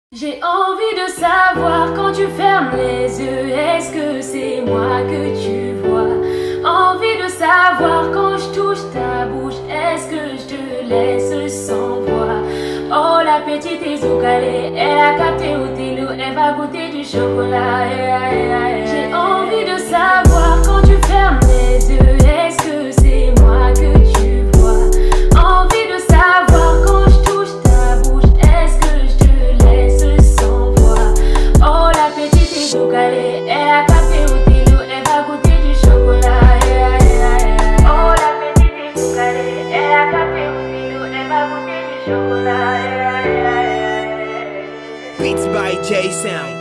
J'ai envie de savoir quand tu fermes les yeux, est-ce que c'est moi que tu vois? Envie de savoir quand je touche ta bouche, est-ce que je te laisse sans voix? Oh la petite Ezoukale, elle a capté au télo, elle va goûter du chocolat. J'ai envie de savoir quand tu fermes les yeux, est-ce que c'est moi que tu vois? Envie de savoir quand je touche ta bouche, est-ce que je te laisse sans voix? Oh la petite Ezoukale, elle a capté au télo, elle va goûter du chocolat. Oh la petite Ezoukale, elle a capté au télo, elle va goûter du chocolat. Beats by J Sound.